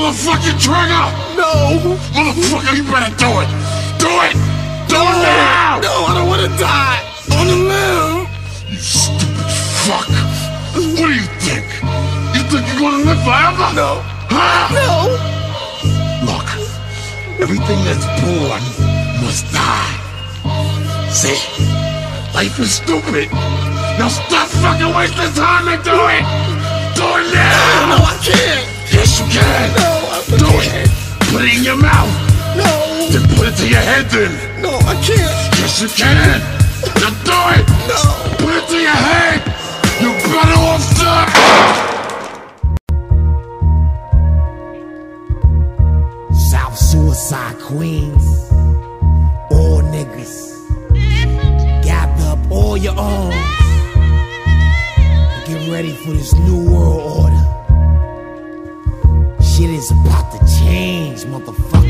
motherfucking trigger! No! Motherfucker, you better do it! Do it! Do it now! No, I don't wanna die! On the limb! You stupid fuck! What do you think? You think you're gonna live forever? No. Huh? No! Look, everything that's born must die. See? Life is stupid. Now stop fucking wasting time and do it! Do it now! No, I can't! Yes, you can! No, I can't! Do it! Put it in your mouth! No! Then put it to your head then! No, I can't! Yes, you can! Now do it! No! Put it to your head! You're better off dead! South Suicide Queens, all niggas, gather up all your arms and get ready for this new world order. Shit is about to change, motherfucker.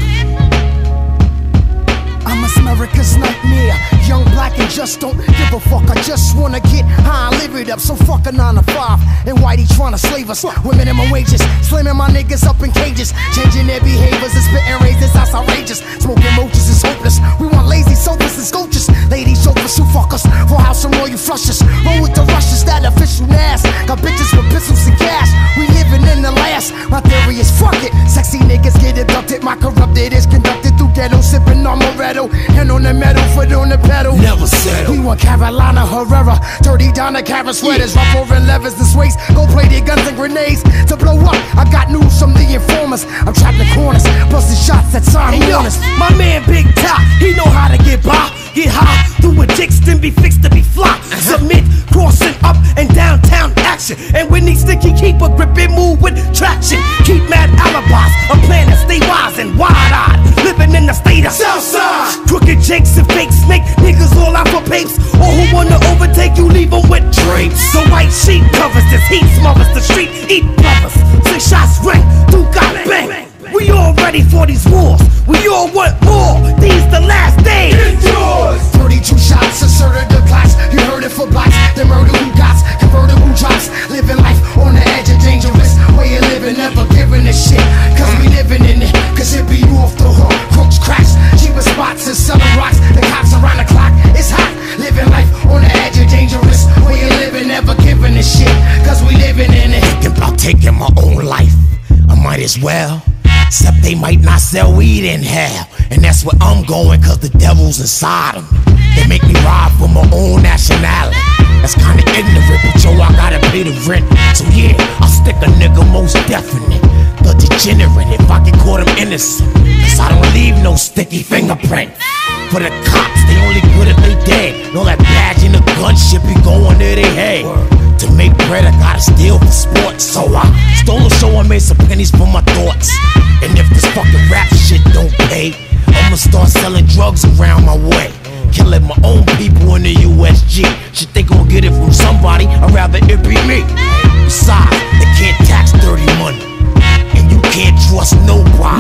I'm America's nightmare, young, black, and just don't give a fuck. I just wanna get high and live it up. So fuck a 9 to 5 and whitey tryna slave us with minimum wages, slamming my niggas up in cages, changing their behaviors and spitting razors. That's outrageous. Smoking roaches is hopeless. We want lazy sofas and sculptures, ladies chauffeurs who fuck us for house and royal flushes. Roll with the rushes, that official ass. Got bitches with pistols and cash. We living in the last. My theory is fuck it. Sexy niggas get abducted. My corrupted is conducted through ghetto, sipping on Moretto. Hand on the metal, foot on the pedal. Never settle. We want Carolina Herrera, dirty Donna Cara sweaters, rough over levers and waist, gold plated guns and grenades to blow up. I got news from the informers. I'm trapped in corners, busting shots at Simon Warners. My man Big Top, he know how to get by. Get high, through a dicks, then be fixed to be fly. Submit, crossing up and downtown action. And when he sticky, keep a grip and move with traction. Keep mad alibis, a plan to stay wise and wide-eyed. Living in the state of Southside. Crooked jakes and fake snake niggas all out for papes. Or who wanna overtake you, leave them with drapes. The white sheet covers this heat, smothers the street, eat brothers. 6 shots ring, 2 got bang. We all ready for these wars. We all want more. These the last days. Get yours. 32 shots, asserted the plots. You heard it for blacks. The murder who got convertible drops. Living life on the edge of dangerous. Way of living, never giving a shit. Cause we living in it. Cause it be you off the hook. Crooks, cracks, cheapest spots and selling rocks. The cops around the clock. It's hot. Living life on the edge of dangerous. Way of living, never giving a shit. Cause we living in it. Thinking about taking my own life. I might as well. Except they might not sell weed in hell. And that's where I'm going, cause the devil's inside them. They make me rob for my own nationality. That's kinda ignorant, but yo, I gotta pay the rent. So yeah, I'll stick a nigga most definite. The degenerate, if I get caught, I'm innocent. Cause I don't leave no sticky fingerprint. For the cops, they only good if they dead. Know that badge and the gun shit be going to their head. To make bread, I gotta steal for sports. So I stole a show and made some pennies for my thoughts. And if this fucking rap shit don't pay, I'ma start selling drugs around my way. Killing my own people in the USG. Shit, they gon' get it from somebody, I'd rather it be me. Besides, they can't tax dirty money. And you can't trust nobody.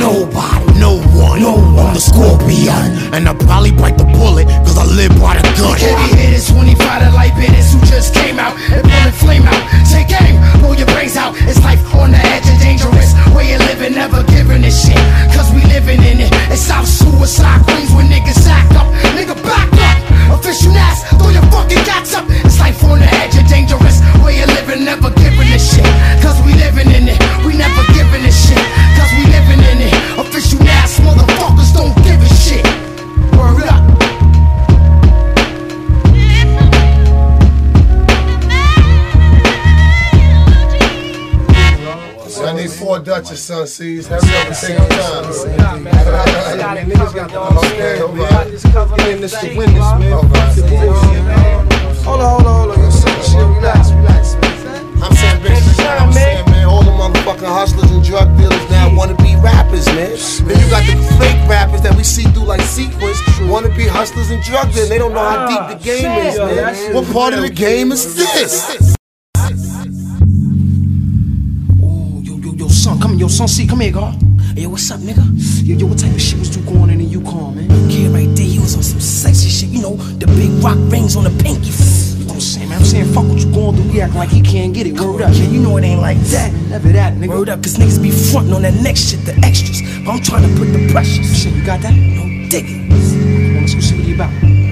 No one. I'm the Scorpion. And I'll probably bite the bullet, cause I live by the gun. Heavy hitters, 25 to light bitters who just came out and pulling flame out. Take aim, blow your brains out. It's life on the edge of dangerous. Way of living, never giving a shit. Cause we living in it. It's South Suicide Queens when niggas act up. Nigga back up. Official ass, throw your fucking gats up. It's life on the edge of dangerous. Way of living, never giving a shit. Cause we living in it. We never giving a shit. Cause we living in it. Official ass motherfuckers don't give a shit. Word up. I need 4 Dutchess, son, C's. Hurry up and take your time. Niggas got the okay, in this to win this, man. Hold on. Relax, man. I'm saying, man, all the motherfucking hustlers and drug dealers now wanna be rappers, man. Then you got the fake rappers that we see through like Sequence, wanna be hustlers and drug dealers. They don't know how deep the game is, man. What part of the game is this? Yo, son, C, come here, God. Hey, yo, what's up, nigga? Yo, what type of shit was you going in the Yukon, man? Kid right there, he was on some sexy shit, you know, the big rock rings on the pinky. I'm saying, man. I'm saying, fuck what you going through. He acting like he can't get it. Word up, man. You know it ain't like that. Never that, nigga. Word up, cause niggas be frontin' on that next shit, the extras. But I'm trying to put the pressure. Shit, you got that? No, dig it. Let's go see what he about.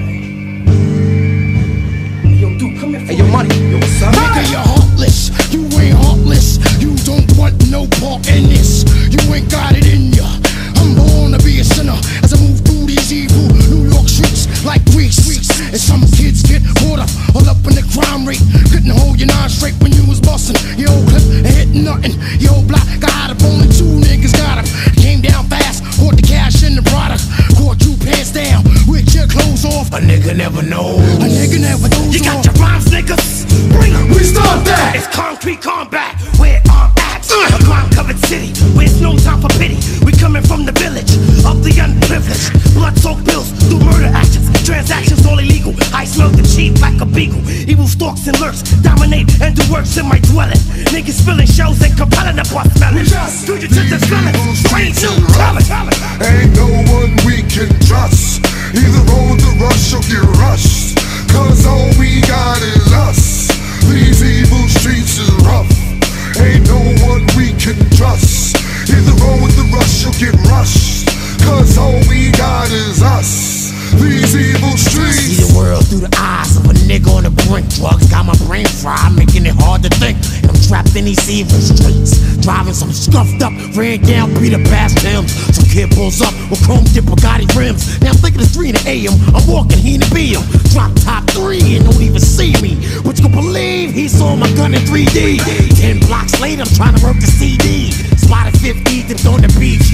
Hey, yo, dude, come here. Hey, yo, money. Yo, what's up? Nigga, you're heartless. You ain't heartless. You don't want no part in this. You ain't got it in ya. I'm born to be a sinner as I move through these evil New York streets like weeks. And some kids get caught up all up in the crime rate. Couldn't hold your nine straight when you was bustin'. Your old clip and hitting nothing. Your old block got up, only 2 niggas got up. Came down fast, caught the cash in the product. Caught you pants down with your clothes off. A nigga never knows. A nigga never knows. You got your rhymes, niggas? Bring them. We start that. It's concrete combat. Where I'm at. A crime-covered city. Where's no time for pity. We coming from the village of the unprivileged. Blood-soaked bills through murder actions. Transactions all illegal. I smell the cheap like a beagle. Evil stalks and lurks. Dominate and do works in my dwelling. Niggas spilling shells and compelling the bus smelling. Fugitives and felons. Strange new talent. Ain't no one we can trust. Either roll the rush or get rushed. Cause all we got is us. These evil streets is rough. Ain't no one we can trust. Either roll with the rush or get rushed. Cause all we got is us. These evil streets. See the world through the eyes of a nigga on the brink. Drugs got my brain fried, making it hard to think. And I'm trapped in these evil streets. Driving some scuffed up, ran down Peter past Tim's. Some kid pulls up with chrome dip Bugatti rims. Now I'm thinking it's 3 in the AM. I'm walking, he in the BM. Drop top 3 and don't even see me. But you can believe he saw my gun in 3D. 10 blocks later, I'm trying to work the CD. Spotted 50, dipped on the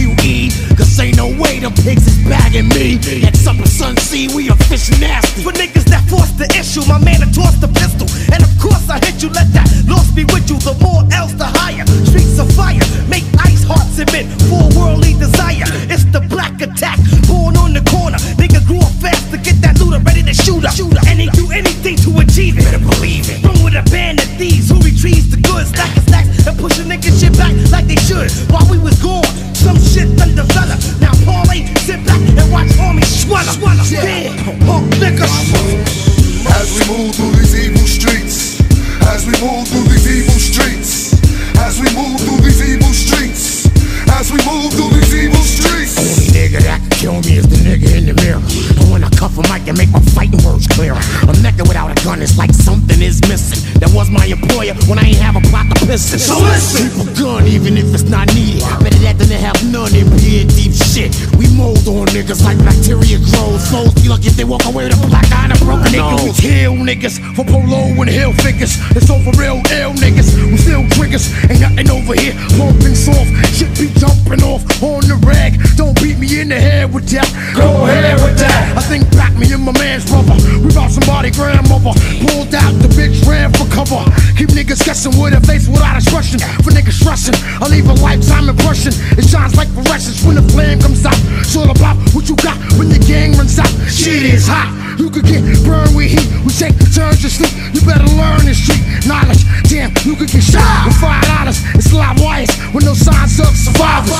BQE. Cause ain't no way them pigs is bagging me. X up in Sun Sea, we official nasty. For niggas that forced the issue, my man had tossed the pistol. And of course I hit you, let that loss be with you. The more else the higher. Streets of fire, make ice hearts emit for worldly desire. It's the black attack, born on the corner. Nigga grew up fast to get that looter, ready to shoot her. And he do anything to achieve it. Better believe it. Run with a band of thieves who retrieves the goods, stacking stacks and push a nigga shit back like they should. While we was gone, some shit done develop. Now parlay, sit back and watch army swallow. Damn, punk niggas. As we move through these evil streets. As we move through these evil streets. As we move through these evil streets. As we move through these evil streets. Only nigga that can kill me is the nigga in the mirror. And when I cuff him, I can make my fighting words clearer. I'm naked without a gun, it's like something is missing. That was my employer when I ain't have a block of pistons. So listen. Keep a gun even if it's not needed. Better that than to have none and be in deep shit. We mold on niggas like bacteria grows. Souls be lucky if they walk away with a black eye and a broken nose. We kill niggas for polo and hill figures. It's over real ill niggas. We still triggers. Ain't nothing over here. Pumping soft. Shit be jumping off on the rag. Don't beat me in the head with that. Go ahead with that. I think back me and my man's brother. We brought somebody grandmother. Pulled out the bitch, ran for cover. Keep niggas guessing with a face without expression. For niggas stressing, I leave a lifetime impression. It shines like fluorescence when the flame comes out. It's all about what you got when the gang runs out. Shit is hot. You could get burned with heat. We take turns to sleep. You better learn the street knowledge. Damn, you could get shot with $5 and slide wires with no signs of survivors.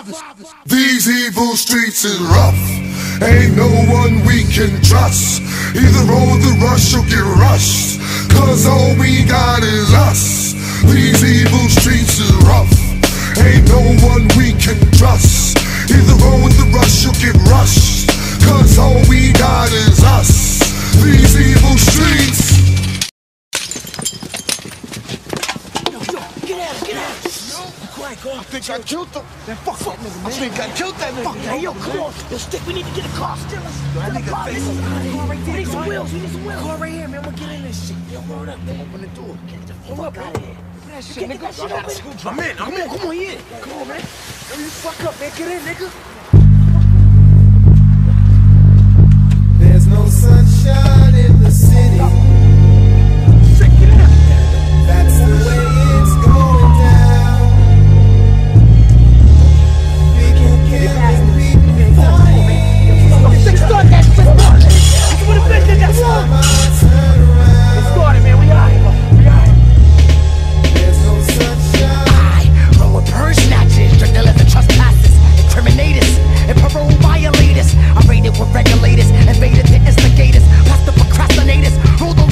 These evil streets is rough. Ain't no one we can trust. Either roll the rush or get rushed. Cause all we got is us. These evil streets is rough. Ain't no one we can trust. Either roll with the rush or get rushed. Cause all we got is us. These evil streets. Get out. Quiet, go on. I think I killed them. Then fuck that nigga, man. I think I killed that nigga. Fuck that. Hey, yo, come on. Yo, stick, we need to get a car. Still, that nigga face is car right there. We need some wheels. Car right here, man. We'll get in this shit. Yo, word up, man. Open the door. Get the fuck out of here. That shit, nigga. That shit open. I'm in. Come on, yeah. Come on, man. Yo, you fuck up, man. Get in, nigga. There's no sunshine in the city. That's the way it's going down. People killing, people dying. Start that shit. You would have been there. That's all. It started, man. We out here. There's no sunshine. I roll with purse snatchers, drug dealers and trespassers, incriminators and parole violators. I raided with regulators, invaded the instigators, past the procrastinators, rolled the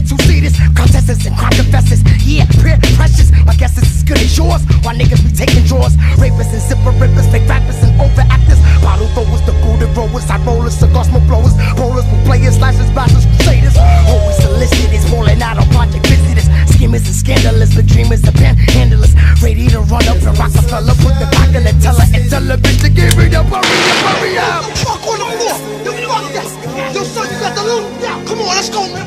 who see this. Contestants and crime confessors, yeah, prayer precious. My guess is as good as yours. Why niggas be taking draws? Rapists and zipper rippers, fake rappers and overactors. Bottle throwers, the booted growers, hot rollers, cigar smoke blowers, bowlers with players, slashers, blasters, crusaders. Always solicitors, rolling out on project visitors. Schemers and scandalous, the dreamers and panhandlers. Ready to run up and Rockefeller, put the back in the teller and tell a bitch to give me the hurry up. Fuck on the floor. You fuck this. Yo, son, you got the loot. Yeah, come on, let's go, man.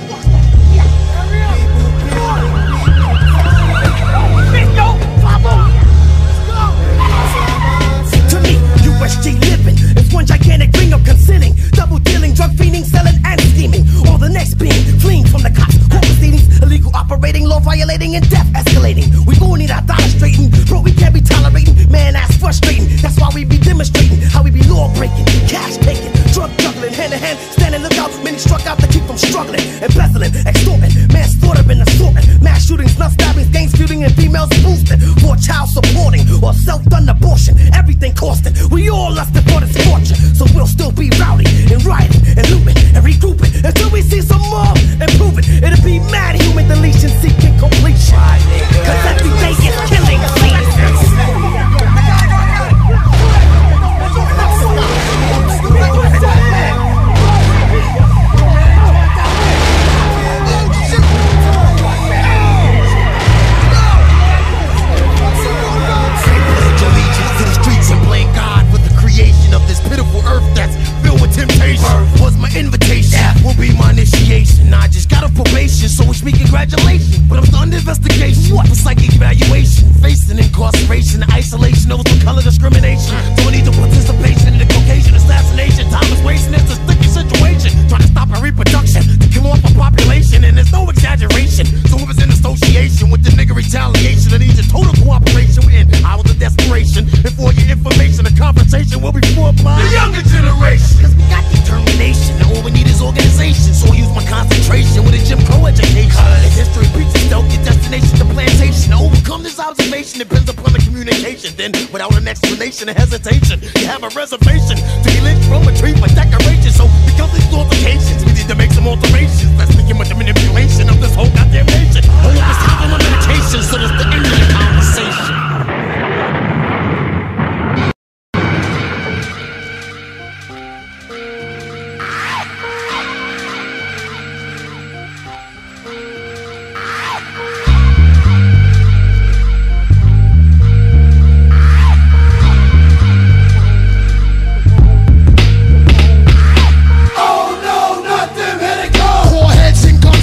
To me, USG living is one gigantic ring of concealing, double dealing, drug fiending, selling and scheming. Or the next being fleeing from the cops, court proceedings, illegal operating, law violating, and death escalating. We gon' need our dollars straightened, bro. We can't be tolerating, man. That's frustrating. That's why we be demonstrating how we be law breaking, cash taking, drug juggling, hand in hand, standing lookout. Many struck out to keep from struggling, embezzling, extorting, manslaughter and assaulting, mass shootings, nuts stabbings, gangs feuding, and females boosting for child supporting or self-done abortion. Everything costing. We all lusted for this fortune, so we'll still be rowdy and rioting and looting and regrouping until we see some more improving. It'll be mad human deletion seeking completion. Cause every day is killing so wish me congratulations, but I'm still under investigation. What? For psychic evaluation, facing incarceration, isolation, over color discrimination. Don't need the participation in the Caucasian assassination. Time is wasting, it's a sticky situation. Trying to stop a reproduction, to kill off a population, and there's no exaggeration. So if it's in association with the nigga retaliation, I need your total cooperation. We're in hours of desperation, and for your information, the conversation will be for the younger generation. Cause we got determination, and all we need is organization. So I use my concentration with a Jim Crow education. And history preaches don't get destination to plantation. To overcome this observation depends upon the communication. Then, without an explanation or hesitation, you have a reservation to be lynched from a tree for decoration. So, because these altercations, we need to make some alterations. Let's begin with the manipulation of this whole goddamn nation. Hold up, it's time for my medication, so that's the end of the conversation. Heads and guns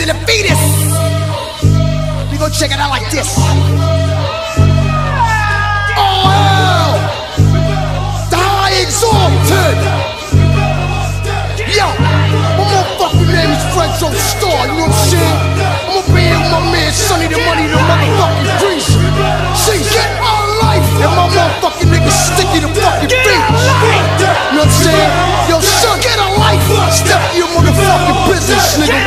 to the fetus. We gon' check it out like this. Oh, hell! The high exalted. Yo, my motherfucking name is Fredro Starr, you know what I'm saying? I'ma be here with my man Sonny the Money, the motherfucking Greaser. See, get our life, and my motherfucking nigga Sticky the fucking beat. You know what I'm saying? Yo, son, get a life. Step to your motherfucking business, nigga.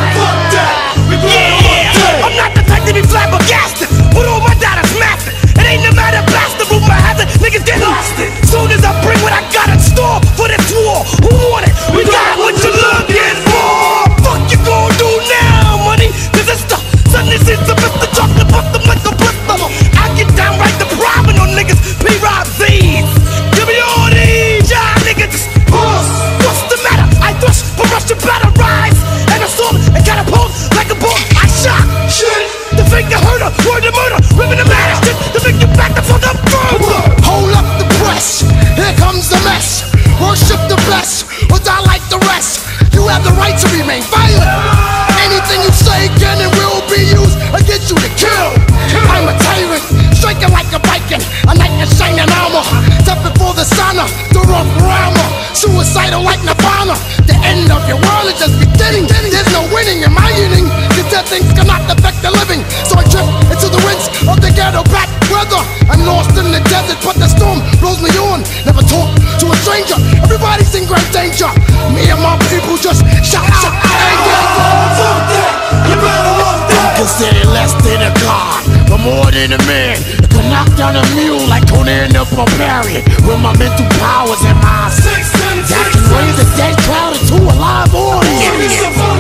Yeah, I'm not the type to be flabbergasted, but all my data's massive. It ain't no matter blasted, rumor has it, niggas get lost it. Soon as I bring what I got in store for this war, who want it? We got what you're looking for. Fuck you gon' do now, money? Cause it's the Sunday since the Mr. Chocolate bust them like a blister. I get downright the private on niggas, P-Rob Z's. Give me all these, y'all niggas just bust. What's the matter? I thrust for Russian battle rise and assault and catapult like a bolt. I shot shit. The finger herder, word to murder, ripping the man shit to make you back the fuck up further. Hold up the press, here comes the mess. Worship the blessed, or die like the rest. You have the right to remain violent. Anything you say can and will be used against you to kill. I'm a tyrant, striking like a Viking, a knight in shining armor. Step before the sauna, the rough rammer. Suicidal like Nirvana. The end of your world is just beginning. There's no winning in my inning. The dead things cannot affect the living. So I drift into the winds of the ghetto back weather. I'm lost in the desert, but the storm blows me on. Never talk to a stranger. Everybody's in great danger. Me and my people just shout out anger. Fuck that! You better love that! Considered less than a god, but more than a man. I can knock down a mule like Conan the Barbarian. With my mental powers and my I can raise a dead crowd into a live audience.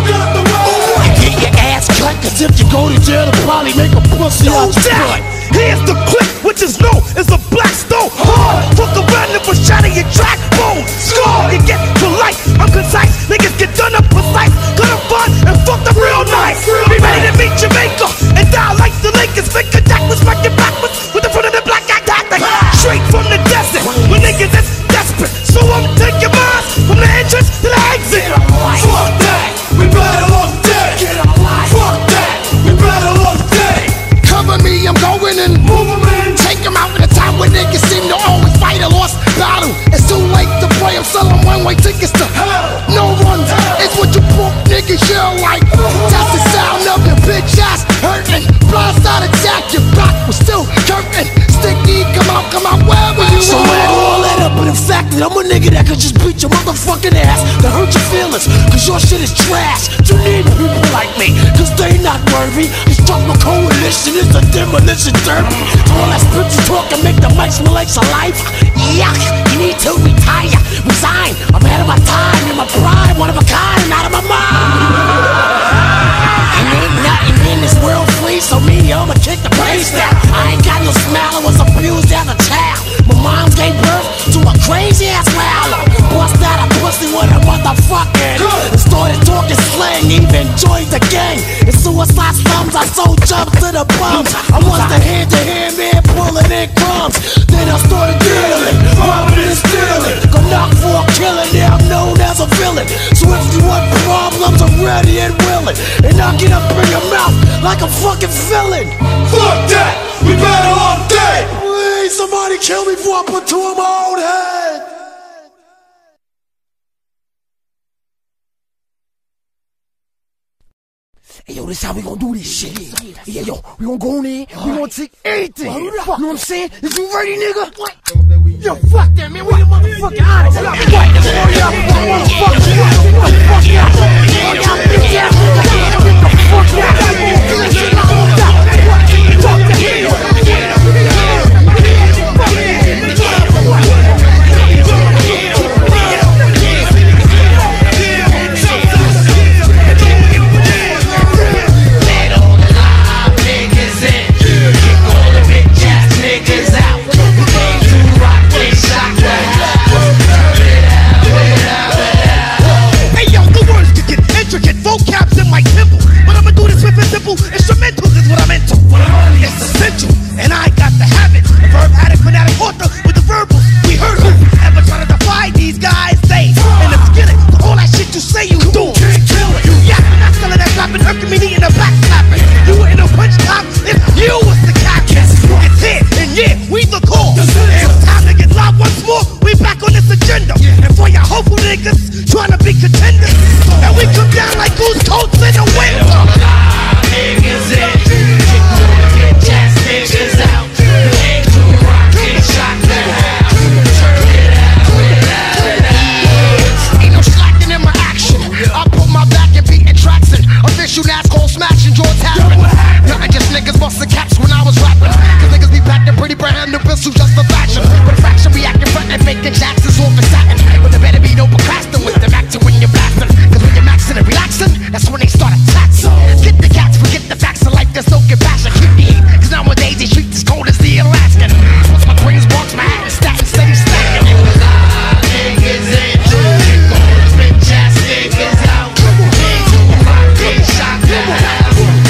Get your ass cut, cause if you go to jail, they'll probably make a pussy out your butt. Here's the clip, which is known as a black stone. Hard, fuck around and will shatter your track bone. Scar, you get to life, I'm concise. Niggas get done up precise. Gonna fun and fuck the real nice. Be ready to meet Jamaica and die like the Lakers. Finger Jack was fucking backwards with the front of the black guy tactic. Straight from the desert, when niggas is desperate. So I'm taking mine from the entrance to the exit. Fuck that! We better off dead! Fuck that! We better off dead! Cover me, I'm going and Move 'em in! take them out in a time when niggas seem to always fight a lost battle. It's too late to play, I'm selling one-way tickets to hell. No runs, it's what you broke niggas yell like. That's the sound of your bitch ass hurting. Blindside attack, your back was still curtain. Sticky, come out, wherever you So are. add all that up, but in fact that I'm a nigga that could just beat your motherfucking ass to hurt your feelings, cause your shit is trash. You need people like me, cause they not worthy. I struck my coalition, it's a demolition derby. All that spiritual talk can make the mic smell like saliva. Yuck, you need to retire, resign. I'm ahead of my time, in my pride, one of a kind, out of my mind. And ain't nothing in this world free, so me, I'ma kick the place down. I ain't got no smile, I was abused as a child. My mom gave birth to a crazy ass howler. Bust out a pussy with a motherfucking. And started talking slang, even joined the gang. In suicide slums, I sold jumps to the bums. I was the hand-to-hand man pulling in crumbs. Then I started dealing, robbing and stealing. Go knock for a killing, yeah, I'm known as a villain. So if you want problems, I'm ready and willing. And I'll get up in your mouth like a fucking villain. Fuck that! We better off dead! Please, somebody kill me before I put two in my own head. Hey, yo, this how we gonna do this shit. Yeah, yo, we gonna go in there, we gonna take everything. You know what I'm saying? Is you ready, nigga? What? Yo, fuck that, man. We the motherfucking honest. What? Hurry up, motherfucker. Get the fuck out. Hurry up, bitch ass nigga. Get the fuck out. Fuck vocabs in my temple, but I'ma do this with a simple instrument. Michael Jackson's off the satin. But there better be no procrastinating with the Mac to when you're blasting. Cause when you're maxing and relaxing, that's when they start attacking. Get the cats, forget the facts of life, there's no compassion. Keep the heat, cause nowadays they treat as cold as the Alaskan. Once my brains walks my hat and statin steady stacking. You lie, niggas in jail. Kick all the bitch ass niggas out. Ain't too hot, get shot down.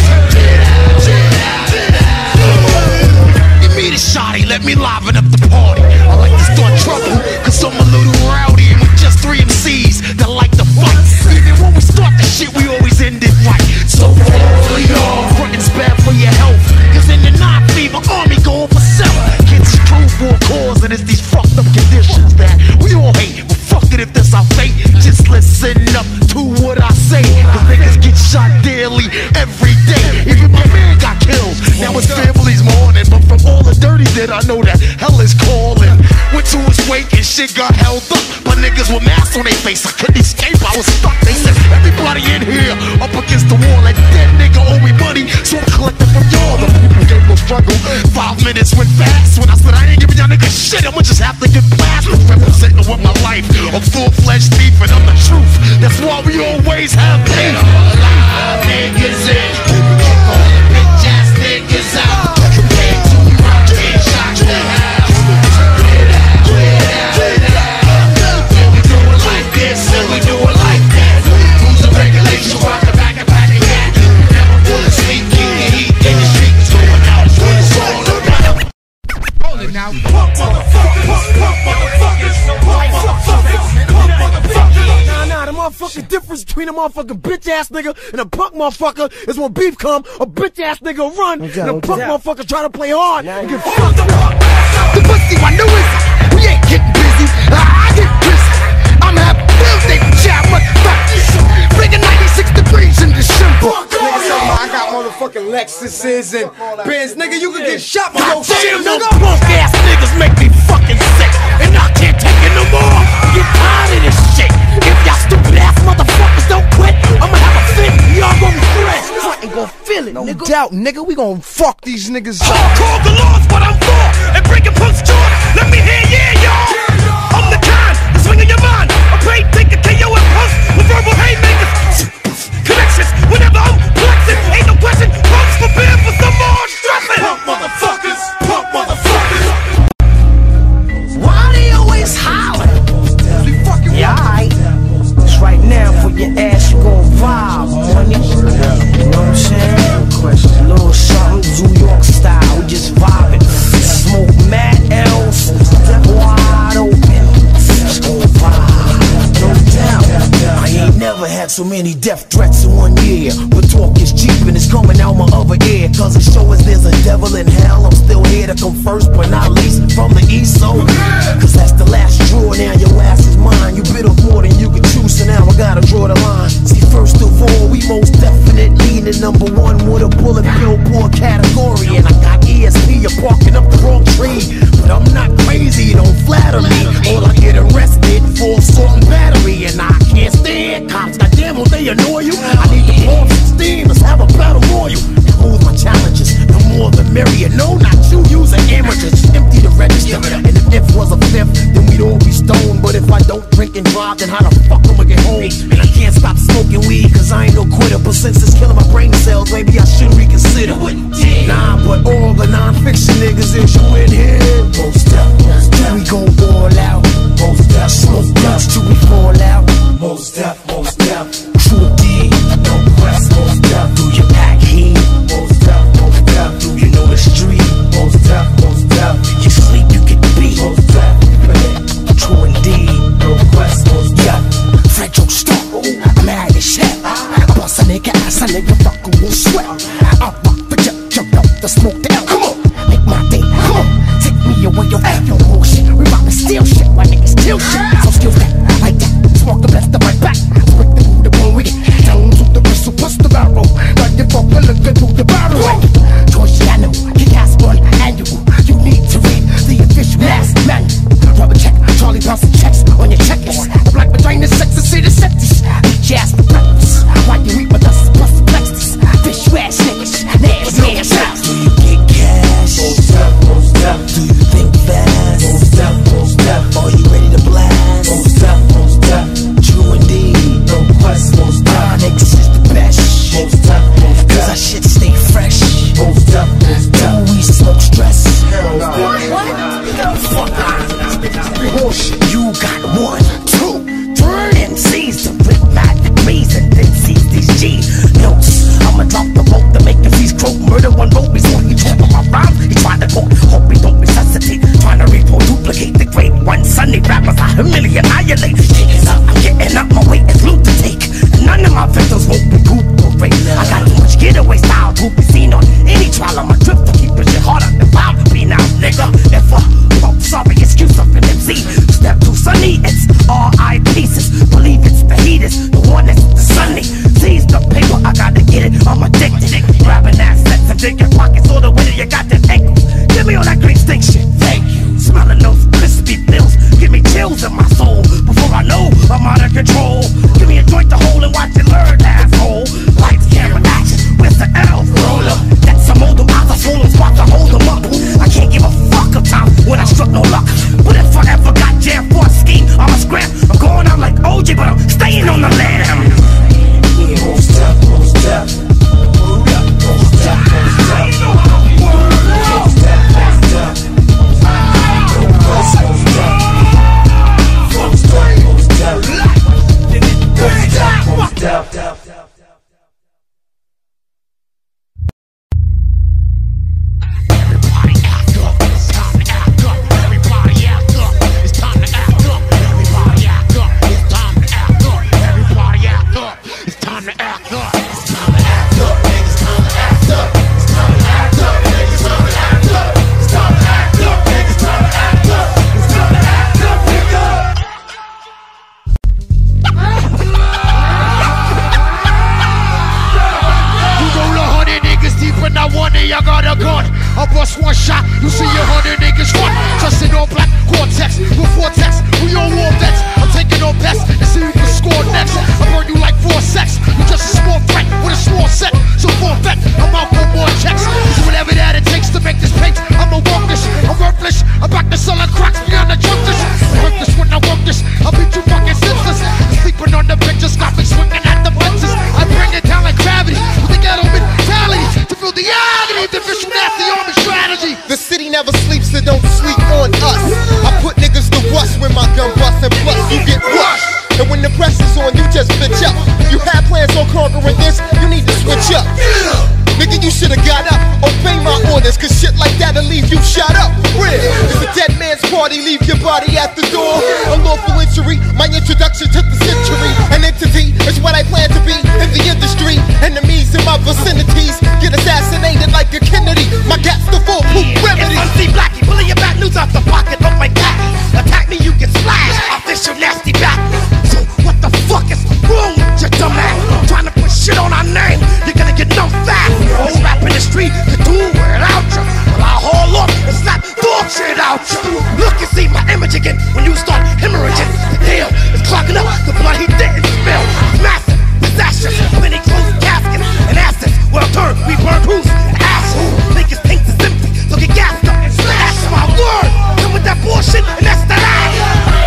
Give me the shotty, let me liven up the party. I like to start trouble, cause I'm a little rowdy. And with just 3 MCs that like to fight. Even when we start the shit, we always end it right. So all y'all, frontin's bad for your health. Cause in the 9 fever army going for self. Kids is true for a cause, and it's these fucked up conditions that we all hate. But fuck it if that's our fate. Just listen up to what I say. Cause niggas get shot daily, every day. Even my man got killed, now his family's mourning. But from all the dirty that I know that hell is calling. Went to his wake and shit got held up. My niggas with masks on their face, I couldn't escape, I was stuck. They said, everybody in here up against the wall. Like dead nigga owe me money, so I'm collecting from y'all. The people gave no struggle, 5 minutes went fast. When I said I ain't giving y'all niggas shit, I'ma just have to get blasted. Representing with my life, a full-fledged thief, and I'm the truth. That's why we always have pain. All alive, niggas in. Kick all the bitch ass niggas out. Compared to rock, get shot to hell. We do it like this, and we do it like that. Rules and regulations, rock the back and pack and gat. Never full of sleep, keep the heat in the streets. Going out, it's what it's all about. Hold it now. Pump motherfuckers, pump motherfuckers, pump motherfuckers, pump motherfuckers. Nah, the motherfucking difference between a motherfucking bitch ass nigga and a punk motherfucker is when beef come, a bitch ass nigga run, and a punk motherfucker try to play hard and get fucked up. The pussy one knew it. We ain't getting busy. I get busy. I'm having bills, they chat motherfuckers. Bring a 96 degrees in December. I got motherfucking Lexuses and Benz. Nigga, you can get shot for your shit, nigga. Punk ass niggas make me fucking sick, and I can't take it no more. Get tired of this shit. If y'all stupid ass motherfuckers don't quit, I'ma have a fit. Y'all gon' regret. Ain't gon' feel it, nigga. No doubt, nigga. We gon' fuck these niggas up. Call the law's what I'm for, and breaking punks short. Let me hear yeah, y'all. I'm the kind, the swing of your mind. I play, think a KO and punks with verbal haymakers. Connections, whenever I'm flexing, ain't no question. Punks prepare for some more stressing. Pump motherfuckers, pump motherfuckers. Why they always hollering? Yeah, alright. It's right now for your ass, you gon' vibe, money. You know what I'm saying? A little something, New York style, we just vibing. Smoke mad L's, wide open. It's gon' vibe, no doubt. I ain't never had so many death threats in 1 year. But talk is cheap and it's coming out my other ear. Cause it shows there's a devil in hell. I'm still here to come first, but not least from the east. So, cause that's the last draw, now your ass is mine. You bit off more than you could chew, so now I gotta draw the line. See, first of all, we most definitely the number one with a bullet billboard category. And I got ESP, you're barking up the wrong tree. But I'm not crazy, don't flatter me. Or I get arrested for assault and battery. And I can't stand cops, goddamn, will they annoy you? I need to blow up some steam, let's have a battle royal. Who's my challenges? The more the merrier. No, not you, use an amateur. Just empty the register. And if it was a fifth, then we'd all be stoned. But if I don't drink and drive, then how the fuck am I get home? And I can't stop smoking weed, cause I ain't no quitter. But since it's killing my brain cells, maybe I should reconsider. Nah, but all the non-fiction niggas is you in here. Most death, we gon' ball out. Most death, smoke guns till we fall out. Most death, true D, no quest. Most death, do you pack heat? Most death, do you know the street? Most death, you sleep, you get beat. Most death, true indeed, no quest. Yeah, French don't stop. pills in my soul. Before I know I'm out of control. Give me a joint to hold and watch it learn, asshole. Lights, camera, action, where's the L? Roll up. That's some older eyes, I swollen spot to hold them up. I can't give a fuck of time when I struck no luck. But if I ever got jammed for a scheme, I'm a scrap. I'm going out like OJ, but I'm staying on the lamb. Most up, most up. Moved up, most up, most up. You know how we work. Most up, most up. Most up, most up. Most up, most up. Most up. I bust one shot, you see 100 niggas run. Trusted on black Cortex, with Vortex, we on war bets. I'm taking on bets and see who can score next. I burn you like 4 sex, you just a small threat with a small set. So for effect, I'm out for more checks. Do whatever that it takes to make this page. I'm a worthless, I'm worthless. I'm back to selling cracks beyond the junglist. I hurt this when I work this, I'll beat you fucking senseless. Sleeping on the benches, got me swinging at the fences. I bring it down like gravity, with the ghetto mentality. To feel the agony, the visual nasty army strategy. The city never sleeps, so don't sleep on us. I put niggas to rust when my gun busts, and plus you get rushed. And when the press is on, you just bitch up. You had plans on conquering this, you need to switch up. Nigga, you should've got up, obey my orders, cause shit like that'll leave you shot up. Real, it's a dead man's party, leave your body at the door. Unlawful injury, my introduction to the century. An entity is what I plan to be in the industry. Enemies in my vicinities get assassinated like a Kennedy. My gap's the foolproof remedy. MC Blackie, pulling your bad news out the pocket of my khaki. Attack me, you get splashed, official nasty back. So what the fuck is wrong with your dumb ass? Trying to put shit on our name, you're gonna get no fast. Old rap in the street, the dude without you. Well, I'll haul up and slap dog shit out you. Look and see my image again when you start hemorrhaging. The deal is clogging up the blood he didn't spill. Massive, disastrous, many closed caskets and assets. Well turned, we burned who's asshole. Niggas tanks is empty, so get gassed up and smash my word. Come with that bullshit and that's that ass.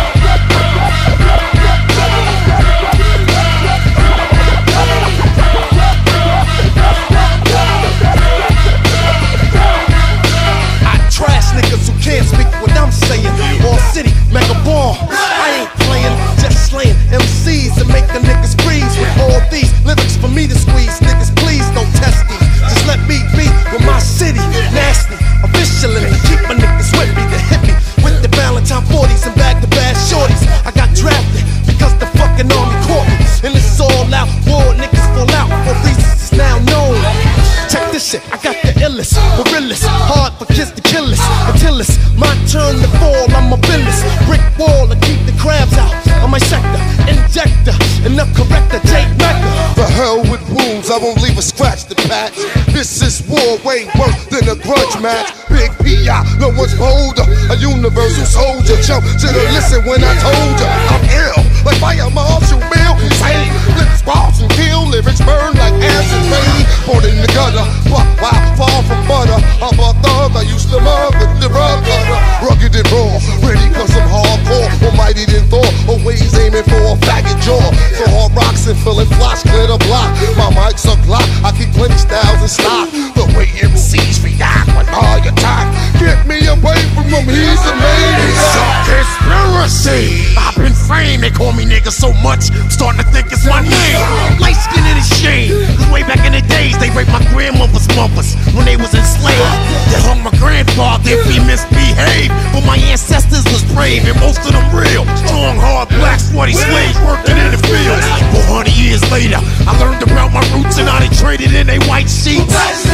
Trash niggas who can't speak what I'm saying. All city, mega ball. I ain't playing, just slaying MCs and make the niggas freeze with all these lyrics for me to squeeze. Niggas, please don't test these. Just let me be with my city. Nasty, officially. Keep my niggas with me to hit me with the Valentine 40s and bag the bad shorties. I got drafted because the fucking army caught me. And it's all out war, niggas fall out for reasons it's now known. Check this shit, I got the illest, the realest. Hard for kids to kill us until it's my turn to fall. I'm a business, brick wall to keep the crabs out on my sector. Injector, enough corrector, Jake Mecca. The hell with wounds, I won't leave a scratch to patch. This is war, way worse than a grudge match. Big P.I., no one's bolder. A universal soldier, jump, should've listened when I told ya. I'm ill, like Fire Marshal Bill Hussein. Lips, balls, and kill, lyrics burn like acid rain. Poured in the gutter, fuck, wow, far from butter. I'm a thug, I used to mug with the rug cutter. Rugged and raw, ready cause I'm hardcore. Almighty than Thor, always aiming for a faggot jaw. So hard rocks and filling floss, clear the block. My mic's a Glock, I keep plenty styles in stock. The way MCs react when all your time. Get me away from him, he's a maniac. Conspiracy. I've been framed, they call me nigga so much, I'm starting to think it's my name. Light skin and a shame. Cause way back in the days, they raped my grandmother's mothers when they was enslaved. They hung my grandfather if he misbehaved. But my ancestors was brave and most of them real. Strong, hard, black, sweaty slaves working in the fields. 400 years later, I learned about my roots and how they traded in they white sheets.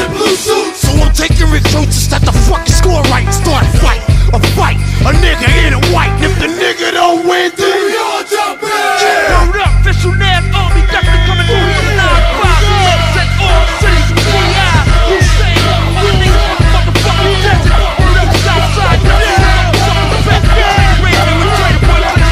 So I'm taking recruits to start the fucking score right and start a fight. A fight, a nigga in a white. And if the nigga don't win, then we all jump in. Hold up, official Nav Army definitely coming through for the 9-5. Represent all cities from P.I. You say, we need a motherfucking desert. Word up, Southside, some of the best guys. Raising with trade points.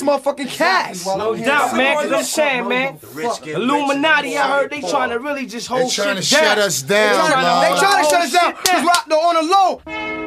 motherfucking cash. No doubt, man, because I'm saying, man, Illuminati, I heard they trying to really just hold shit down. They trying to shut us down, They trying to shut us down, because we're on the low.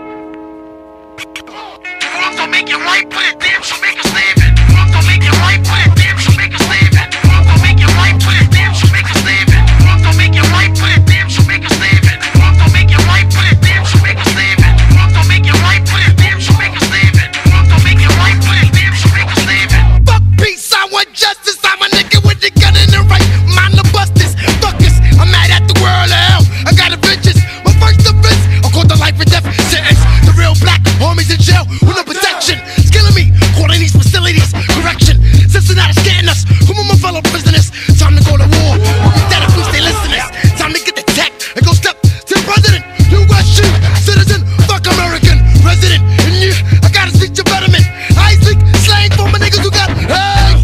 Don't make it right, put it damn, so make us leave it. Don't make it right, put it damn, so make us leave it. Don't make it right, put it damn, so make us leave it. Don't make it right, put it damn, so make us leave it. Don't make it right, put it damn, so make us leave it. Don't make it right, put it damn, so make us leave it. Don't make it right, put it damn, so make us leave it. Fuck peace, I want justice. I'm a nigga with the gun in the right mind to bust this. Fuck this, I'm mad at the world of hell. I got a vengeance. My first offense, I caught the life and death sentence. The real black homies in jail with no protection. Skilling me, caught in these facilities. Correction, Cincinnati scaring us. Who are my fellow prisoners? Time to go to war. We'll be dead if we stay listeners. Time to get the tech and go step to the president. U.S. citizen, fuck American resident. And you, I gotta speak to betterment. I speak slang for my niggas who got hey.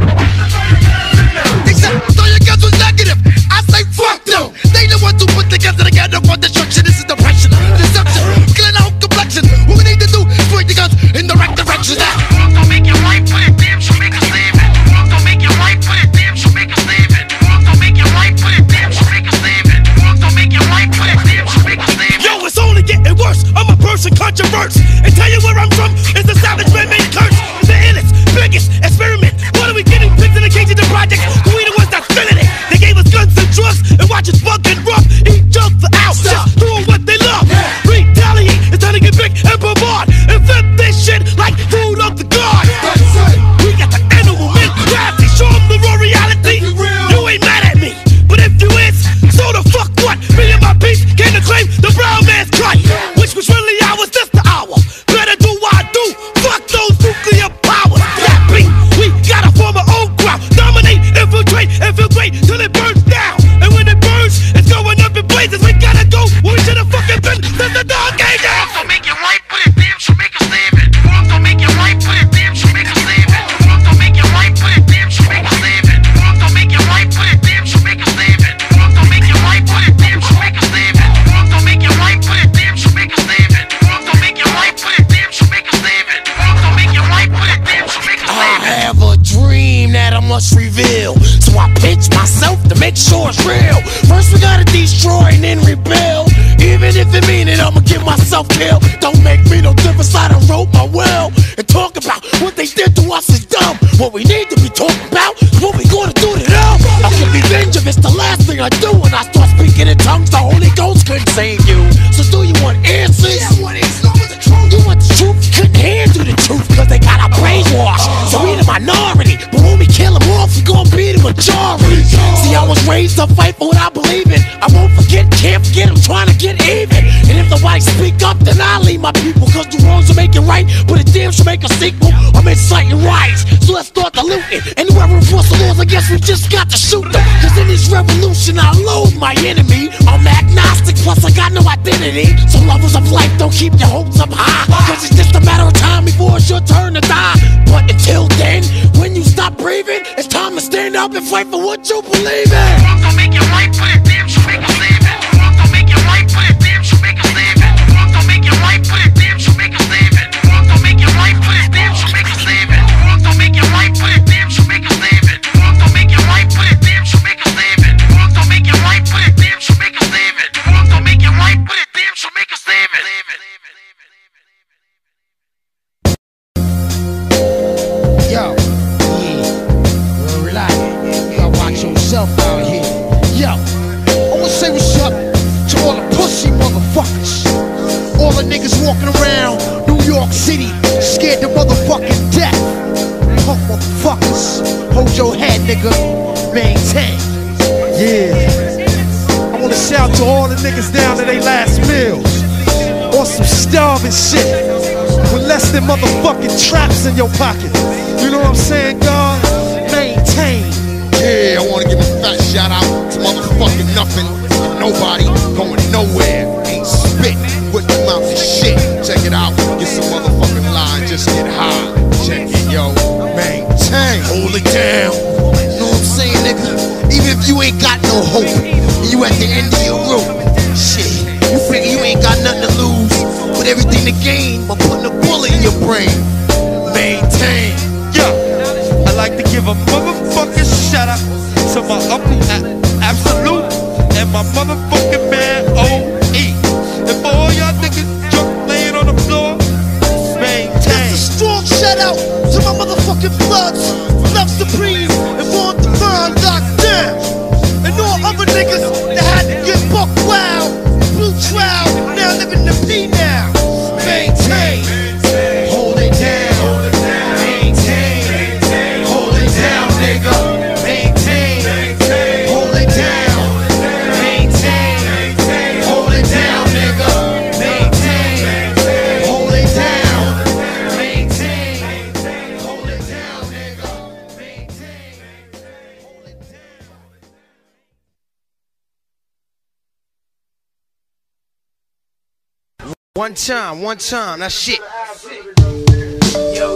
They said throw your guns was negative. I say fuck them. They the ones who put the guns together for destruction. This is depression, deception, killing out complexion. What we need to do is point the guns in the right direction. Don't make it right, put it damn, so make us leave it. Don't make it right, put it damn, so make us leave it. Don't make it right, put it damn, so make us leave it. Don't make it right, put it damn, so make us leave it. Yo, it's only getting worse. I'm a person controversial. And tell you where I'm from is the savage man-made curse. The illest, biggest experiment. What are we getting? Pigs in the cage of the project. Who we the ones that's filling it? They gave us guns and drugs and watch us bug and rough. Each other out, just doing what they love. Retaliate, it's time to get big and bombard. And flip this shit like food of the god. We got the animal mentality. Show them the raw reality. You ain't mad at me, but if you is, so the fuck what? Me and my peace came to claim the brown man's right. Which was really ours, this the hour. Better do what I do. Fuck those nuclear powers. That beat, we gotta form our own crowd. Dominate, infiltrate till it burns down. And when it burns, it's going up in blazes. We gotta go where we should have fucking been since the dog came down. Don't make it right, put it damn, so make us leave it. Don't make it right, put it damn, so make us leave it. Don't make it right, put it damn, so make us leave it. Don't make it right, put it damn, so make us leave it. Don't make it right, put it damn, so make us leave it. Don't make it right, put it damn, so make us leave it. Don't make it right, put it damn, so make us leave it. Don't make it right, put it damn, so make us leave it. I have a dream that I must reveal, so I pinch myself to make sure it's real. First we gotta destroy and then rebel. Even if it mean it, I'ma get myself killed. Don't make me no difference, I done wrote my will. And talk about what they did to us is dumb. What we need to be talking about is what we gonna do to them. I can be vengeful, it's the last thing I do. When I start speaking in tongues, the Holy Ghost couldn't save you. So do you want answers? Yeah, I want answers. You want the truth? Couldn't handle the truth, cause they got our brainwashed. So we the minority, but when we kill them off, we gon' be the majority. See, I was raised to fight for what I believe in. I won't forget, can't forget, I'm trying to get even. And if the whites speak up, then I'll leave my people. Cause the wrongs will make it right, but it damn should make a sequel. I'm inciting riots, so let's start the looting. And whoever enforce the laws, I guess we just got to shoot them. Cause in this revolution, I loathe my enemy. I'm agnostic, plus I got no identity. So lovers of life, don't keep your hopes up high. Cause it's just a matter of time before it's your turn to die. But until then, when you stop breathing, it's time to stand up and fight for what you believe in. Don't make it right, put it damn, so make us leave it. Don't make it right, put it damn, so make us leave it. Don't make it right, put it damn, so make us leave it. Don't make it right, put it damn, so make us leave it. Don't make it right, put it damn, so make us leave it. Don't make it right, put it damn, so make us leave it. Don't make it right, put it damn, so make us leave it. Don't make it right, put it damn, so make us leave it. Yo, yeah, relax. You gotta watch yourself out here. Yo, I wanna say what's up to all the pussy motherfuckers. All the niggas walking around New York City, scared to motherfucking death. Punk motherfuckers, hold your head, nigga. Maintain. Yeah. I wanna shout to all the niggas down to their last meals. On some starving shit. With less than motherfucking traps in your pocket. You know what I'm saying, God? Maintain. Yeah, I wanna give a fat shout out to motherfucking nothing. Nobody going nowhere. Ain't spit with the mouth of shit. Check it out. Get some motherfucking line. Just get high. Check it, yo. Maintain. Hold it down. You know what I'm saying, nigga? Even if you ain't got no hope, and you at the end of your rope, shit, you figure you ain't got nothing to lose, but everything to gain by putting a bullet in your brain. Maintain. Yeah. like to give a motherfucking shout out to my uncle Absolute and my motherfucking man O.E. And for all y'all niggas drunk laying on the floor, maintain. That's a strong shout out to my motherfucking Bloods, Love Supreme, and Born to Burn Locked Down. And all other niggas that had to get buck wild, blue trial, now living the P now. Maintain. Hold it down, maintain, hold it down, nigga, maintain, hold it down, maintain, hold it down, nigga, maintain, hold it down, maintain, hold it down, nigga, maintain, hold it down. One time, that's shit. Yo,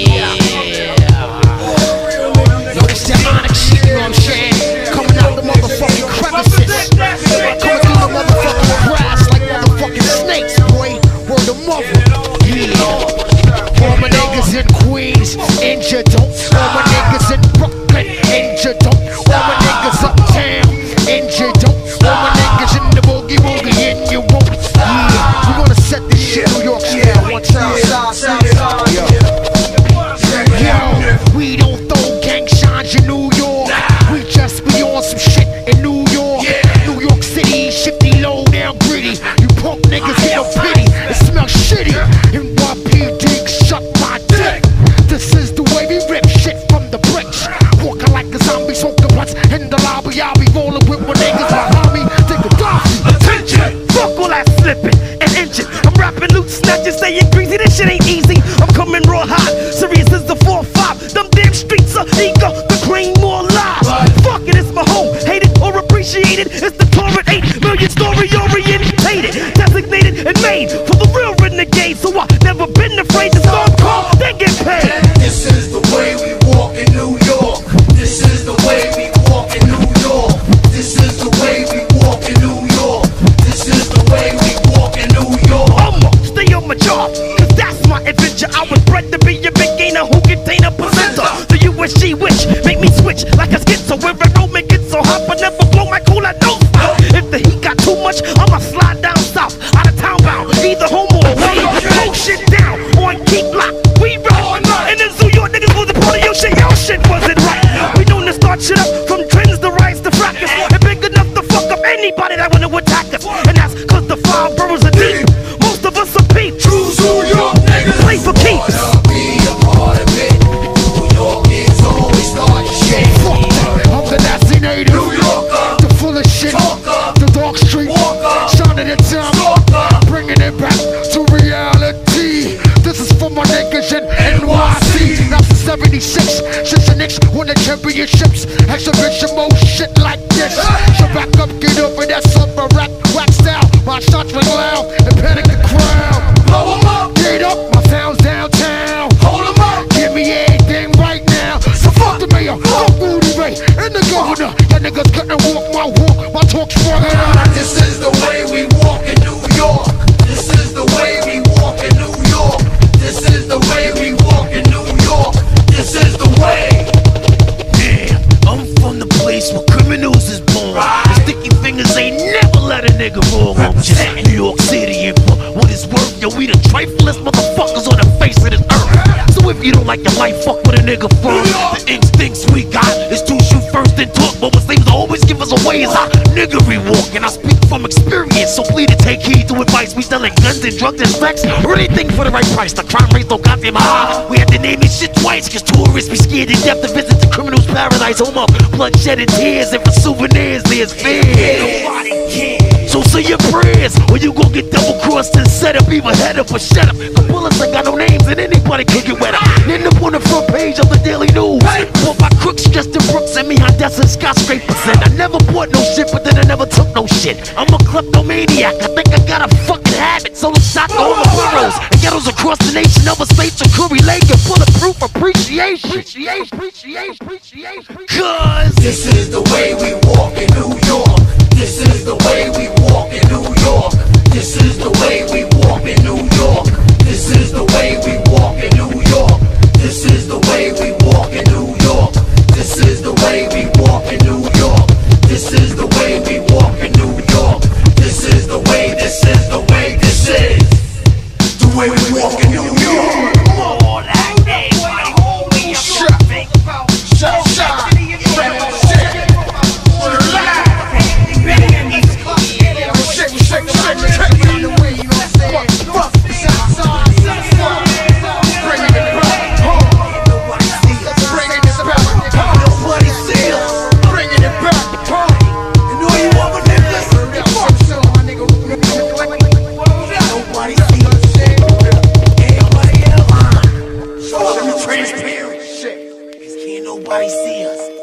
this that Onyx shit, you know what I'm saying? Coming out the motherfucking crevices. Coming through the motherfucking grass like motherfucking snakes, boy. Word of mother. Yeah. All my niggas in Queens, injured don't. All my niggas in Brooklyn, injured don't. All my niggas uptown, injured don't. All my niggas in the boogie woogie, and you won't. Yeah, we gonna set this shit New York style one time. Yo, we don't throw gang signs in New York. We just be on some shit in New York. New York City, shifty, low down, gritty. You punk niggas get no pity. It smells shitty. NYPD, shut my dick. This is the way we rip shit from the bricks. Walking like a zombie, smoking blunts in the lobby. I'll be rolling with my niggas behind me. Think of Attention! Fuck all that slipping and inching. I'm rapping loot snatches, saying greasy. This shit ain't easy. I'm coming raw hot. Serious as the 4-5. Them damn streets are eager. The cream more live. Fuck it, it's my home. Hate it or appreciate it. It's the torrent 8 million story orientated. Designated and made for the real renegade. So I never been afraid to start call. They get paid. This is the way we walk in New York. This is the way we walk in New York. This is the way we walk in New York. This is the way we walk in New York. I'ma stay on my job, cause that's my adventure. I was bred to be a big gainer who contain a placenta. The USG witch make me switch like a schizo. Where I don't make it so hot, but never blow my cool, I don't stop. If the heat got too much, I'ma slide down south, out of town bound, either home or away. Hold shit down on keep lock, we roll. And then New York niggas was a part of your shit wasn't right. We known to start shit up from trends to rights to fracas. And big enough to fuck up anybody that wanna attack us. And that's cause the 5 boroughs are deep. Most of us are peeps. True New York niggas. Play for keeps. Be a part of it. New York is always starting shit. fuck that. I'm the nasty native. New Yorker. The full of shit. Talker. The dark street. Walker. Shining the time. Stalker. Bringing it back to reality. This is for my niggas in NYC. Now since 76, since the Knicks won the championships. Exhibition more shit like this. So back up, get up, and that's up a rap wax style. My shots ring loud and panic the crowd. Blow 'em up. Get up, my sound's downtown. Hold 'em up. Give me everything right now. So fuck the mayor, fuck Rudy Ray, and the governor. That niggas couldn't walk my walk, my talk's stronger than I. This is the way we walk in New York. This is the way we walk in New York. This is the way we walk in New York. This is the way. Yeah, I'm from the place where criminals is born. The sticky fingers ain't never let a nigga wrong. I'm just New York City, and for what it's worth, yo, we the triflest motherfuckers on the face of this earth. So if you don't like your life, fuck with a nigga first. The instincts we got is to shoot first and talk, but what seems to always give us away is our niggery walk. And I speak from experience, so please to take heed to advice. We selling guns and drugs and sex, or anything for the right price. The crime rate's so goddamn high. We had to name this shit twice, cause tourists be scared to death to visit the criminal's paradise. Home of bloodshed and tears, and for souvenirs there's fear. Nobody cares. So say your prayers, or you gon' get double-crossed and set up, either head up or shut up. The bullets ain't got no names, and anybody could get wetter. End up on the front page of the Daily News. Bought by crooks dressed in Brooks and me on desks and skyscrapers. And I never bought no shit, but then I never took no shit. I'm a kleptomaniac, I think I got a fucking habit. So let's shot to all the boroughs and ghettos across the nation. Other states are Curry Lake and bulletproof appreciation. Cause this is the way we walk in New York. This is the way we walk in New York. This is the way we walk in New York. This is the way we walk in New York. This is the way we walk in New York. nobody see us.